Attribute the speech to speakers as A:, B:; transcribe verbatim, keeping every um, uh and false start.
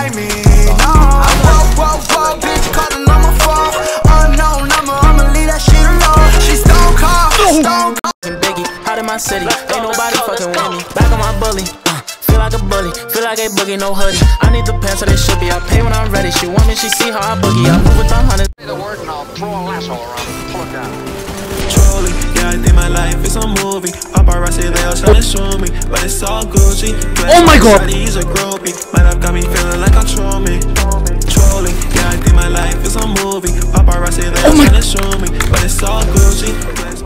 A: like me. No, whoa, whoa, whoa, bitch calling on my phone. Unknown number, I'ma leave that shit alone. She stone cold, stone cold.
B: Biggie, out in my city, ain't nobody fucking with me. Back on my bully, uh, feel like a bully, feel like a boogie, no hoodie. I need the pants so they should be. I pay when I'm ready. She want me, she see how I boogie. I move with the hundred.
C: Say the word and I'll throw a lasso around. Pull it down.
D: Trolling, yeah, I think my life is a movie. Paparazzi, they all trying to show me, but it's all Gucci.
E: Oh my god!
D: He's a groupie, might have got me feeling like control me. Trolling, yeah, I think my life is a movie. Paparazzi, they all trying to show me, but it's all Gucci.